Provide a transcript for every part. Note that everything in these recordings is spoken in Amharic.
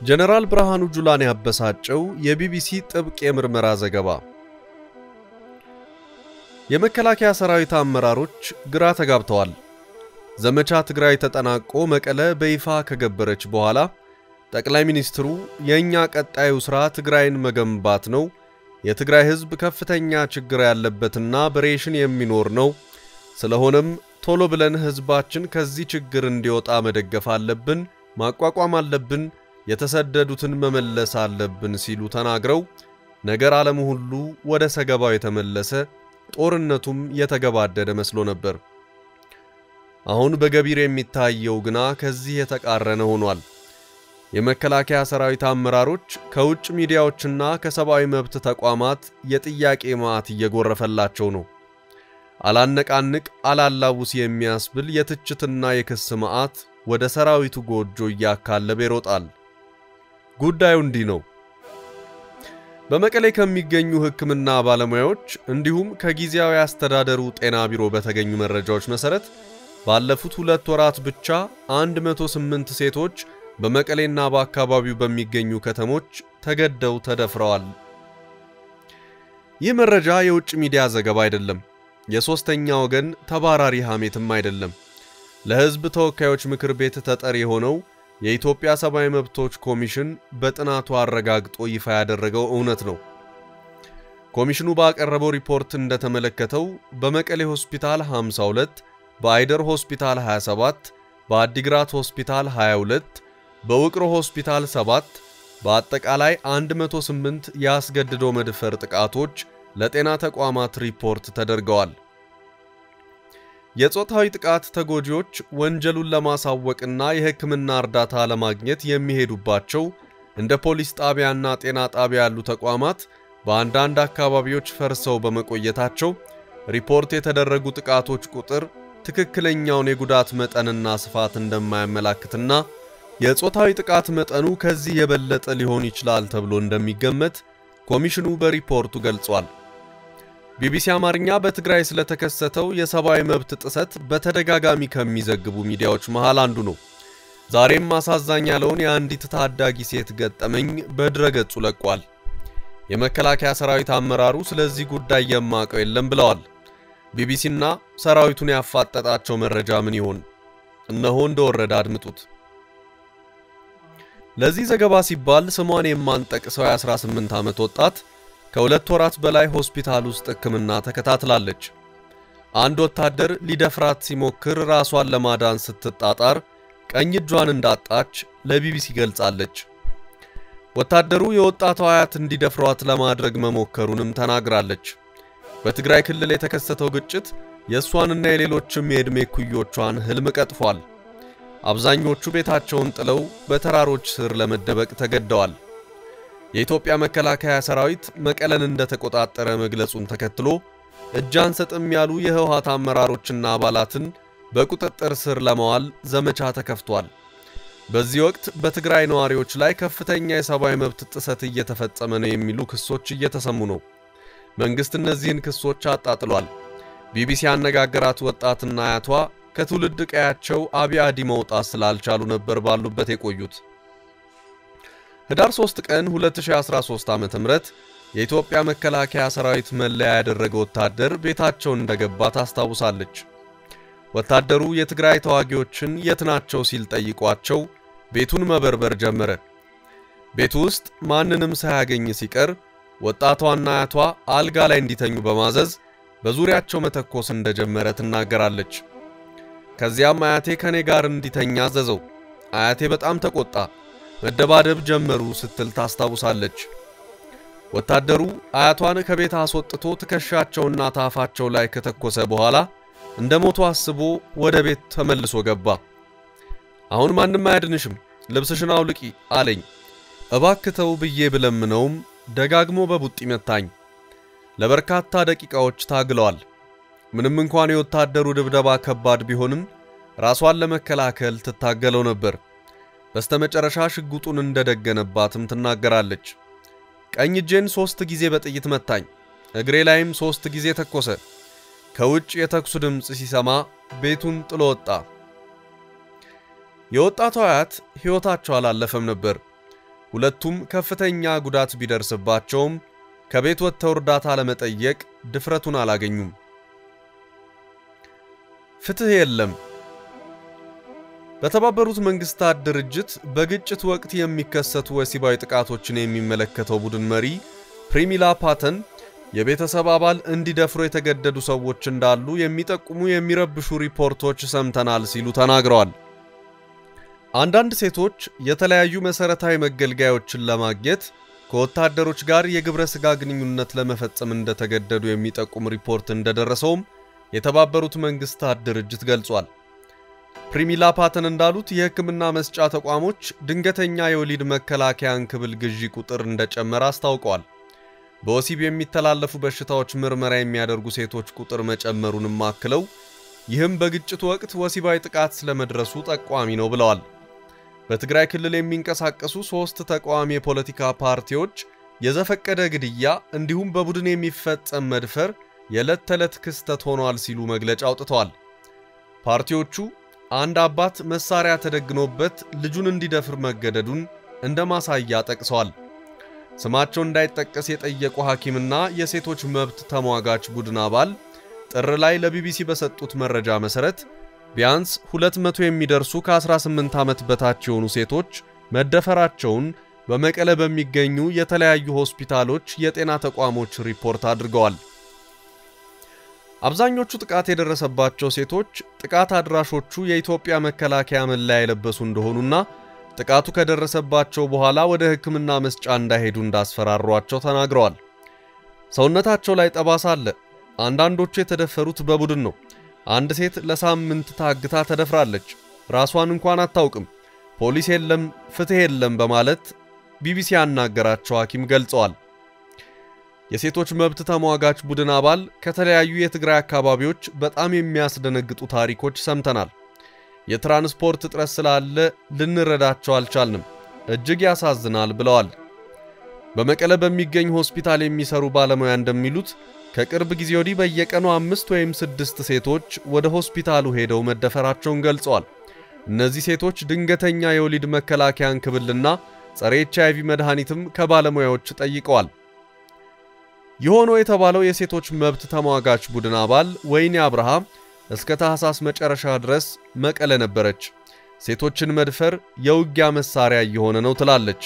ጀነራል ብርሀኑ ጁላን ያበሳጨው የቢቢሲ ጥብቅ የምርመራ ዘገባ የመከላከያ ሰራዊት አመራሮች ግራ ተጋብተዋል። ዘመቻ ትግራይ ተጠናቆ መቀለ በይፋ ከገበረች በኋላ ጠቅላይ ሚኒስትሩ የኛ ቀጣዩ ስራ ትግራይን መገንባት ነው፣ የትግራይ ህዝብ ከፍተኛ ችግር ያለበትና በሬሽን የሚኖር ነው፣ ስለሆነም ቶሎ ብለን ህዝባችን ከዚህ ችግር እንዲወጣ መደገፍ አለብን፣ ማቋቋም አለብን፣ የተሰደዱትን መመለስ አለብን ሲሉ ተናግረው ነገር ዓለም ሁሉ ወደ ሰገባው የተመለሰ ጦርነቱም የተገባደደ መስሎ ነበር። አሁን በገቢር የሚታየው ግና ከዚህ የተቃረነ ሆኗል። የመከላከያ ሰራዊት አመራሮች ከውጭ ሚዲያዎችና ከሰብአዊ መብት ተቋማት የጥያቄ ማዕት እየጎረፈላቸው ነው። አላነቃንቅ አላላውስ የሚያስብል የትችትና የክስ ማዕት ወደ ሰራዊቱ ጎጆ እያካለበ ይሮጣል። ጉዳዩ እንዲህ ነው። በመቀሌ ከሚገኙ ሕክምና ባለሙያዎች እንዲሁም ከጊዜያዊ አስተዳደሩ ጤና ቢሮ በተገኙ መረጃዎች መሰረት ባለፉት 2 ወራት ብቻ 108 ሴቶች በመቀሌና በአካባቢው በሚገኙ ከተሞች ተገደው ተደፍረዋል። ይህ መረጃ የውጭ ሚዲያ ዘገባ አይደለም። የሶስተኛ ወገን ተባራሪ ሐሜትም አይደለም። ለሕዝብ ተወካዮች ምክር ቤት ተጠሪ ሆነው የኢትዮጵያ ሰብአዊ መብቶች ኮሚሽን በጥናቱ አረጋግጦ ይፋ ያደረገው እውነት ነው። ኮሚሽኑ ባቀረበው ሪፖርት እንደተመለከተው በመቀሌ ሆስፒታል 52፣ በአይደር ሆስፒታል 27፣ በአዲግራት ሆስፒታል 22፣ በውቅሮ ሆስፒታል 7 በአጠቃላይ 108 ያስገድዶ መድፈር ጥቃቶች ለጤና ተቋማት ሪፖርት ተደርገዋል። የጾታዊ ጥቃት ተጎጂዎች ወንጀሉን ለማሳወቅና የሕክምና እርዳታ ለማግኘት የሚሄዱባቸው እንደ ፖሊስ ጣቢያና ጤና ጣቢያ ያሉ ተቋማት በአንዳንድ አካባቢዎች ፈርሰው በመቆየታቸው ሪፖርት የተደረጉ ጥቃቶች ቁጥር ትክክለኛውን የጉዳት መጠንና ስፋት እንደማያመላክትና የጾታዊ ጥቃት መጠኑ ከዚህ የበለጠ ሊሆን ይችላል ተብሎ እንደሚገመት ኮሚሽኑ በሪፖርቱ ገልጿል። ቢቢሲ አማርኛ በትግራይ ስለተከሰተው የሰብአዊ መብት ጥሰት በተደጋጋሚ ከሚዘግቡ ሚዲያዎች መሃል አንዱ ነው። ዛሬም አሳዛኝ ያለውን የአንዲት ታዳጊ ሴት ገጠመኝ በድረገጹ ለቋል። የመከላከያ ሰራዊት አመራሩ ስለዚህ ጉዳይ የማቀው የለም ብለዋል። ቢቢሲና ሰራዊቱን ያፋጠጣቸው መረጃ ምን ይሆን? እነሆ እንደወረደ አድምጡት። ለዚህ ዘገባ ሲባል ስሟን የማንጠቅሰው የ18 ዓመት ወጣት ከ2 ወራት በላይ ሆስፒታል ውስጥ ሕክምና ተከታትላለች። አንድ ወታደር ሊደፍራት ሲሞክር ራሷን ለማዳን ስትጣጣር ቀኝ እጇን እንዳጣች ለቢቢሲ ገልጻለች። ወታደሩ የወጣቷ አያት እንዲደፍሯት ለማድረግ መሞከሩንም ተናግራለች። በትግራይ ክልል የተከሰተው ግጭት የሷንና የሌሎችም የዕድሜ ኩዮቿን ህልም ቀጥፏል። አብዛኞቹ ቤታቸውን ጥለው በተራሮች ስር ለመደበቅ ተገደዋል። የኢትዮጵያ መከላከያ ሰራዊት መቀለን እንደተቆጣጠረ መግለጹን ተከትሎ እጅ አንሰጥም ያሉ የህወሓት አመራሮችና አባላትን በቁጥጥር ስር ለማዋል ዘመቻ ተከፍቷል። በዚህ ወቅት በትግራይ ነዋሪዎች ላይ ከፍተኛ የሰብአዊ መብት ጥሰት እየተፈጸመ ነው የሚሉ ክሶች እየተሰሙ ነው። መንግስት እነዚህን ክሶች አጣጥሏል። ቢቢሲ ያነጋገራት ወጣትና አያቷ ከትውልድ ቀያቸው አብያዲ መውጣት ስላልቻሉ ነበር ባሉበት የቆዩት። ህዳር 3 ቀን 2013 ዓ.ም የኢትዮጵያ መከላከያ ሰራዊት መለያ ያደረገ ወታደር ቤታቸው እንደገባ ታስታውሳለች። ወታደሩ የትግራይ ተዋጊዎችን የት ናቸው ሲል ጠይቋቸው ቤቱን መበርበር ጀመረ። ቤቱ ውስጥ ማንንም ሳያገኝ ሲቀር ወጣቷና አያቷ አልጋ ላይ እንዲተኙ በማዘዝ በዙሪያቸው መተኮስ እንደጀመረ ትናገራለች። ከዚያም አያቴ ከኔ ጋር እንዲተኛ አዘዘው። አያቴ በጣም ተቆጣ፣ መደባደብ ጀመሩ ስትል ታስታውሳለች። ወታደሩ አያቷን ከቤት አስወጥቶ ትከሻቸውና ታፋቸው ላይ ከተኮሰ በኋላ እንደሞቱ አስቦ ወደ ቤት ተመልሶ ገባ። አሁን ማንንም አያድንሽም፣ ልብስሽን አውልቂ አለኝ። እባክተው ብዬ ብለምነውም ደጋግሞ በቡጢ መታኝ። ለበርካታ ደቂቃዎች ታግለዋል። ምንም እንኳን የወታደሩ ድብደባ ከባድ ቢሆንም ራሷን ለመከላከል ትታገለው ነበር። በስተመጨረሻ ሽጉጡን እንደደገነባትም ትናገራለች። ቀኝ እጄን 3 ጊዜ በጥይት መታኝ፣ እግሬ ላይም 3 ጊዜ ተኮሰ። ከውጭ የተኩስ ድምጽ ሲሰማ ቤቱን ጥሎ ወጣ። የወጣቷ አያት ሕይወታቸው አላለፈም ነበር። ሁለቱም ከፍተኛ ጉዳት ቢደርስባቸውም ከቤት ወጥተው እርዳታ ለመጠየቅ ድፍረቱን አላገኙም። ፍትህ የለም። በተባበሩት መንግስታት ድርጅት በግጭት ወቅት የሚከሰቱ ወሲባዊ ጥቃቶችን የሚመለከተው ቡድን መሪ ፕሪሚላ ፓተን የቤተሰብ አባል እንዲደፍሩ የተገደዱ ሰዎች እንዳሉ የሚጠቁሙ የሚረብሹ ሪፖርቶች ሰምተናል ሲሉ ተናግረዋል። አንዳንድ ሴቶች የተለያዩ መሰረታዊ መገልገያዎችን ለማግኘት ከወታደሮች ጋር የግብረ ስጋ ግንኙነት ለመፈጸም እንደተገደዱ የሚጠቁም ሪፖርት እንደደረሰውም የተባበሩት መንግስታት ድርጅት ገልጿል። ፕሪሚላ ፓተን እንዳሉት የሕክምና መስጫ ተቋሞች ድንገተኛ የወሊድ መከላከያ እንክብል ግዢ ቁጥር እንደጨመረ አስታውቀዋል። በወሲብ የሚተላለፉ በሽታዎች ምርመራ የሚያደርጉ ሴቶች ቁጥር መጨመሩንም አክለው ይህም በግጭት ወቅት ወሲባዊ ጥቃት ስለመድረሱ ጠቋሚ ነው ብለዋል። በትግራይ ክልል የሚንቀሳቀሱ 3 ተቃዋሚ የፖለቲካ ፓርቲዎች የዘፈቀደ ግድያ እንዲሁም በቡድን የሚፈጸም መድፈር የዕለት ተዕለት ክስተት ሆኗል ሲሉ መግለጫ አውጥተዋል። ፓርቲዎቹ አንድ አባት መሳሪያ ተደግኖበት ልጁን እንዲደፍር መገደዱን እንደማሳያ ጠቅሰዋል። ስማቸው እንዳይጠቀስ የጠየቁ ሐኪምና የሴቶች መብት ተሟጋች ቡድን አባል ጥር ላይ ለቢቢሲ በሰጡት መረጃ መሰረት ቢያንስ 200 የሚደርሱ ከ18 ዓመት በታች የሆኑ ሴቶች መደፈራቸውን በመቀለ በሚገኙ የተለያዩ ሆስፒታሎች የጤና ተቋሞች ሪፖርት አድርገዋል። አብዛኞቹ ጥቃት የደረሰባቸው ሴቶች ጥቃት አድራሾቹ የኢትዮጵያ መከላከያ መለያ የለበሱ እንደሆኑና ጥቃቱ ከደረሰባቸው በኋላ ወደ ሕክምና መስጫ እንዳይሄዱ እንዳስፈራሯቸው ተናግረዋል። ሰውነታቸው ላይ ጠባሳ አለ። አንዳንዶቹ የተደፈሩት በቡድን ነው። አንድ ሴት ለሳምንት ታግታ ተደፍራለች። ራሷን እንኳን አታውቅም። ፖሊስ የለም፣ ፍትህ የለም በማለት ቢቢሲ ያናገራቸው ሐኪም ገልጸዋል። የሴቶች መብት ተሟጋች ቡድን አባል ከተለያዩ የትግራይ አካባቢዎች በጣም የሚያስደነግጡ ታሪኮች ሰምተናል። የትራንስፖርት እጥረት ስላለ ልንረዳቸው አልቻልንም። እጅግ ያሳዝናል ብለዋል። በመቀለ በሚገኝ ሆስፒታል የሚሰሩ ባለሙያ እንደሚሉት ከቅርብ ጊዜ ወዲህ በየቀኑ 5 ወይም 6 ሴቶች ወደ ሆስፒታሉ ሄደው መደፈራቸውን ገልጸዋል። እነዚህ ሴቶች ድንገተኛ የወሊድ መከላከያ እንክብልና ጸረ ኤችአይቪ መድኃኒትም ከባለሙያዎች ጠይቀዋል። የሆነው የተባለው የሴቶች መብት ተሟጋች ቡድን አባል ወይኔ አብርሃም እስከ ታህሳስ መጨረሻ ድረስ መቀለ ነበረች። ሴቶችን መድፈር የውጊያ መሳሪያ እየሆነ ነው ትላለች።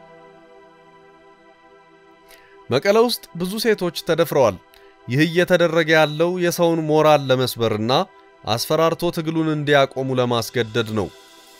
መቀለ ውስጥ ብዙ ሴቶች ተደፍረዋል። ይህ እየተደረገ ያለው የሰውን ሞራል ለመስበርና አስፈራርቶ ትግሉን እንዲያቆሙ ለማስገደድ ነው።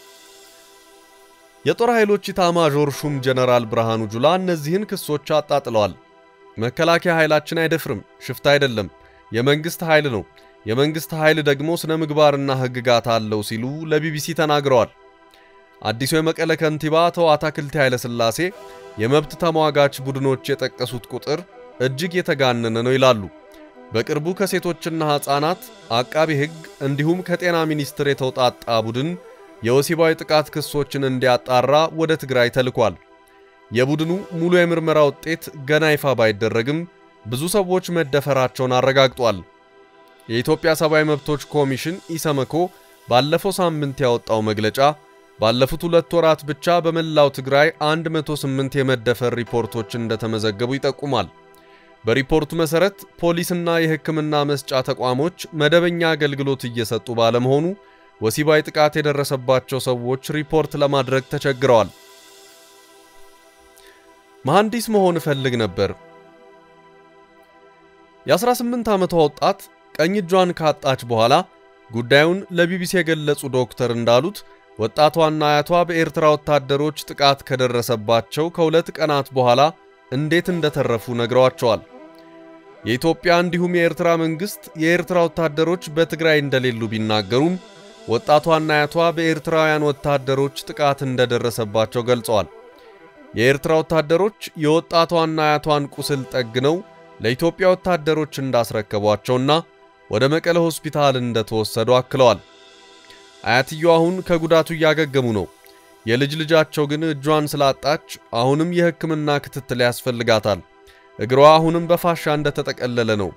የጦር ኃይሎች ኢታማዦር ሹም ጀነራል ብርሀኑ ጁላ እነዚህን ክሶች አጣጥለዋል። መከላከያ ኃይላችን አይደፍርም፣ ሽፍታ አይደለም፣ የመንግስት ኃይል ነው። የመንግስት ኃይል ደግሞ ስነ ምግባርና ህግጋት አለው ሲሉ ለቢቢሲ ተናግረዋል። አዲሱ የመቀለ ከንቲባ አቶ አታክልቲ ኃይለሥላሴ የመብት ተሟጋች ቡድኖች የጠቀሱት ቁጥር እጅግ የተጋነነ ነው ይላሉ። በቅርቡ ከሴቶችና ህፃናት አቃቢ ህግ እንዲሁም ከጤና ሚኒስቴር የተውጣጣ ቡድን የወሲባዊ ጥቃት ክሶችን እንዲያጣራ ወደ ትግራይ ተልኳል። የቡድኑ ሙሉ የምርመራ ውጤት ገና ይፋ ባይደረግም ብዙ ሰዎች መደፈራቸውን አረጋግጧል። የኢትዮጵያ ሰብአዊ መብቶች ኮሚሽን ኢሰመኮ ባለፈው ሳምንት ያወጣው መግለጫ ባለፉት 2 ወራት ብቻ በመላው ትግራይ 108 የመደፈር ሪፖርቶች እንደተመዘገቡ ይጠቁማል። በሪፖርቱ መሰረት ፖሊስና የሕክምና መስጫ ተቋሞች መደበኛ አገልግሎት እየሰጡ ባለመሆኑ ወሲባዊ ጥቃት የደረሰባቸው ሰዎች ሪፖርት ለማድረግ ተቸግረዋል። መሐንዲስ መሆን ፈልግ ነበር። የ18 ዓመቷ ወጣት ቀኝ እጇን ካጣች በኋላ ጉዳዩን ለቢቢሲ የገለጹ ዶክተር እንዳሉት ወጣቷና አያቷ በኤርትራ ወታደሮች ጥቃት ከደረሰባቸው ከ2 ቀናት በኋላ እንዴት እንደተረፉ ነግረዋቸዋል። የኢትዮጵያ እንዲሁም የኤርትራ መንግስት የኤርትራ ወታደሮች በትግራይ እንደሌሉ ቢናገሩም ወጣቷና አያቷ በኤርትራውያን ወታደሮች ጥቃት እንደደረሰባቸው ገልጸዋል። የኤርትራ ወታደሮች የወጣቷና አያቷን ቁስል ጠግነው ለኢትዮጵያ ወታደሮች እንዳስረከቧቸውና ወደ መቀለ ሆስፒታል እንደተወሰዱ አክለዋል። አያትየው አሁን ከጉዳቱ ያገገሙ ነው። የልጅ ልጃቸው ግን እጇን ስላጣች አሁንም የሕክምና ክትትል ያስፈልጋታል። እግሯ አሁንም በፋሻ እንደተጠቀለለ ነው።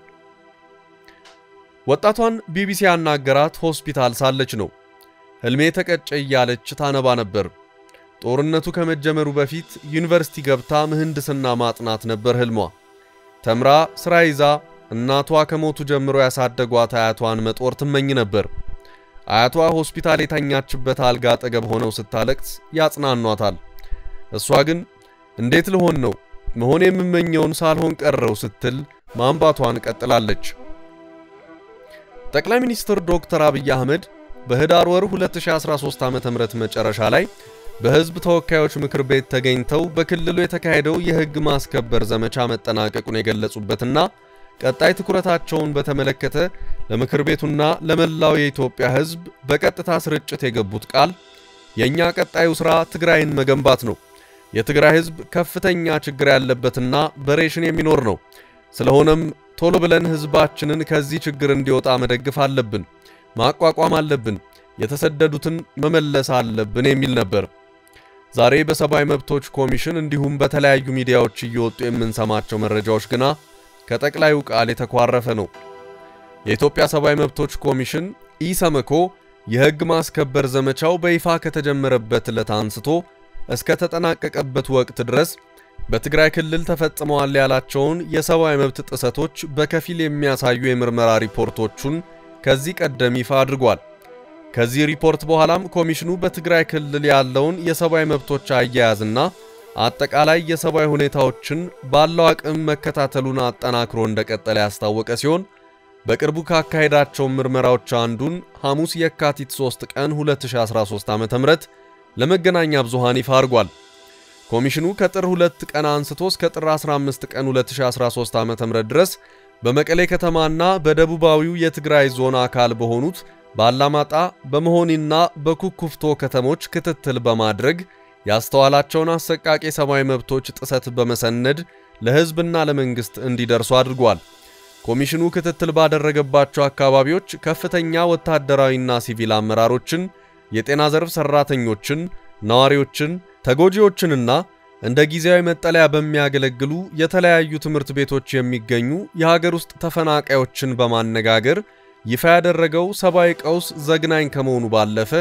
ወጣቷን ቢቢሲ ያናገራት ሆስፒታል ሳለች ነው። ህልሜ ተቀጨ እያለች ታነባ ነበር። ጦርነቱ ከመጀመሩ በፊት ዩኒቨርሲቲ ገብታ ምህንድስና ማጥናት ነበር ህልሟ። ተምራ ስራ ይዛ እናቷ ከሞቱ ጀምሮ ያሳደጓት አያቷን መጦር ትመኝ ነበር። አያቷ ሆስፒታል የተኛችበት አልጋ አጠገብ ሆነው ስታለቅስ ያጽናኗታል። እሷ ግን እንዴት ልሆን ነው መሆን የምመኘውን ሳልሆን ቀረው ስትል ማንባቷን ቀጥላለች። ጠቅላይ ሚኒስትር ዶክተር አብይ አህመድ በህዳር ወር 2013 ዓ.ም መጨረሻ ላይ በህዝብ ተወካዮች ምክር ቤት ተገኝተው በክልሉ የተካሄደው የህግ ማስከበር ዘመቻ መጠናቀቁን የገለጹበትና ቀጣይ ትኩረታቸውን በተመለከተ ለምክር ቤቱና ለመላው የኢትዮጵያ ህዝብ በቀጥታ ስርጭት የገቡት ቃል የኛ ቀጣዩ ስራ ትግራይን መገንባት ነው። የትግራይ ህዝብ ከፍተኛ ችግር ያለበትና በሬሽን የሚኖር ነው። ስለሆነም ቶሎ ብለን ህዝባችንን ከዚህ ችግር እንዲወጣ መደግፍ አለብን፣ ማቋቋም አለብን፣ የተሰደዱትን መመለስ አለብን የሚል ነበር። ዛሬ በሰብአዊ መብቶች ኮሚሽን እንዲሁም በተለያዩ ሚዲያዎች እየወጡ የምንሰማቸው መረጃዎች ግና ከጠቅላዩ ቃል የተኳረፈ ነው። የኢትዮጵያ ሰብአዊ መብቶች ኮሚሽን ኢሰመኮ የህግ ማስከበር ዘመቻው በይፋ ከተጀመረበት ዕለት አንስቶ እስከ ተጠናቀቀበት ወቅት ድረስ በትግራይ ክልል ተፈጽመዋል ያላቸውን የሰብአዊ መብት ጥሰቶች በከፊል የሚያሳዩ የምርመራ ሪፖርቶቹን ከዚህ ቀደም ይፋ አድርጓል። ከዚህ ሪፖርት በኋላም ኮሚሽኑ በትግራይ ክልል ያለውን የሰብአዊ መብቶች አያያዝና አጠቃላይ የሰብአዊ ሁኔታዎችን ባለው አቅም መከታተሉን አጠናክሮ እንደቀጠለ ያስታወቀ ሲሆን በቅርቡ ካካሄዳቸው ምርመራዎች አንዱን ሐሙስ የካቲት 3 ቀን 2013 ዓ.ም ለመገናኛ ብዙሃን ይፋ አድርጓል። ኮሚሽኑ ከጥር 2 ቀን አንስቶ እስከ ጥር 15 ቀን 2013 ዓ.ም ድረስ በመቀሌ ከተማና በደቡባዊው የትግራይ ዞን አካል በሆኑት ባላማጣ በመሆኒና በኩኩፍቶ ከተሞች ክትትል በማድረግ ያስተዋላቸውን አሰቃቂ ሰብአዊ መብቶች ጥሰት በመሰነድ ለህዝብና ለመንግስት እንዲደርሱ አድርጓል። ኮሚሽኑ ክትትል ባደረገባቸው አካባቢዎች ከፍተኛ ወታደራዊና ሲቪል አመራሮችን፣ የጤና ዘርፍ ሰራተኞችን፣ ነዋሪዎችን፣ ተጎጂዎችንና እንደ ጊዜያዊ መጠለያ በሚያገለግሉ የተለያዩ ትምህርት ቤቶች የሚገኙ የሀገር ውስጥ ተፈናቃዮችን በማነጋገር ይፋ ያደረገው ሰብአዊ ቀውስ ዘግናኝ ከመሆኑ ባለፈ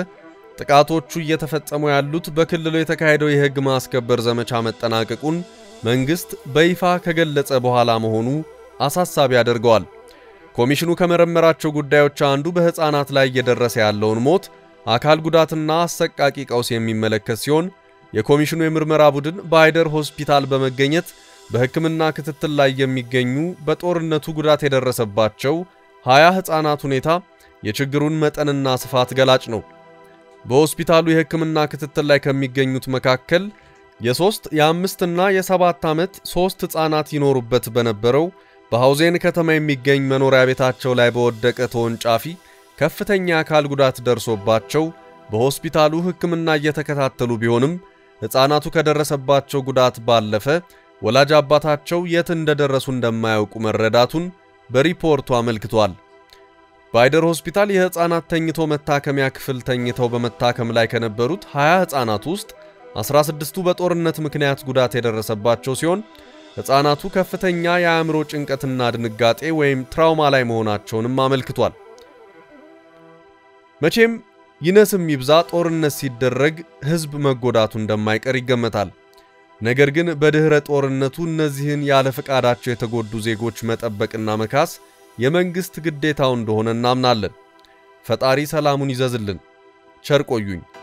ጥቃቶቹ እየተፈጸሙ ያሉት በክልሉ የተካሄደው የህግ ማስከበር ዘመቻ መጠናቀቁን መንግስት በይፋ ከገለጸ በኋላ መሆኑ አሳሳቢ ያደርገዋል። ኮሚሽኑ ከመረመራቸው ጉዳዮች አንዱ በህፃናት ላይ እየደረሰ ያለውን ሞት፣ አካል ጉዳትና አሰቃቂ ቀውስ የሚመለከት ሲሆን የኮሚሽኑ የምርመራ ቡድን በአይደር ሆስፒታል በመገኘት በህክምና ክትትል ላይ የሚገኙ በጦርነቱ ጉዳት የደረሰባቸው 20 ህፃናት ሁኔታ የችግሩን መጠንና ስፋት ገላጭ ነው። በሆስፒታሉ የህክምና ክትትል ላይ ከሚገኙት መካከል የ3፣ የ5 እና የ7 ዓመት 3 ህፃናት ይኖሩበት በነበረው በሐውዜን ከተማ የሚገኝ መኖሪያ ቤታቸው ላይ በወደቀ ተወንጫፊ ከፍተኛ አካል ጉዳት ደርሶባቸው በሆስፒታሉ ህክምና እየተከታተሉ ቢሆንም ህፃናቱ ከደረሰባቸው ጉዳት ባለፈ ወላጅ አባታቸው የት እንደደረሱ እንደማያውቁ መረዳቱን በሪፖርቱ አመልክቷል። በአይደር ሆስፒታል የህፃናት ተኝቶ መታከሚያ ክፍል ተኝተው በመታከም ላይ ከነበሩት 20 ህፃናት ውስጥ 16ቱ በጦርነት ምክንያት ጉዳት የደረሰባቸው ሲሆን ህፃናቱ ከፍተኛ የአእምሮ ጭንቀትና ድንጋጤ ወይም ትራውማ ላይ መሆናቸውንም አመልክቷል። መቼም ይነስም ይብዛ ጦርነት ሲደረግ ህዝብ መጎዳቱ እንደማይቀር ይገመታል። ነገር ግን በድህረ ጦርነቱ እነዚህን ያለ ፈቃዳቸው የተጎዱ ዜጎች መጠበቅና መካስ የመንግስት ግዴታው እንደሆነ እናምናለን። ፈጣሪ ሰላሙን ይዘዝልን። ቸር ቆዩኝ።